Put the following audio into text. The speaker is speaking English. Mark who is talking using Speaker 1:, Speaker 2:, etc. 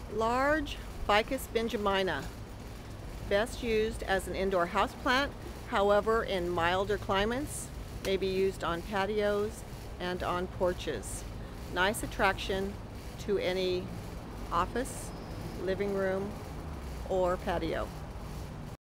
Speaker 1: Large Ficus benjamina, best used as an indoor houseplant. However, in milder climates, may be used on patios and on porches. Nice attraction to any office, living room, or patio.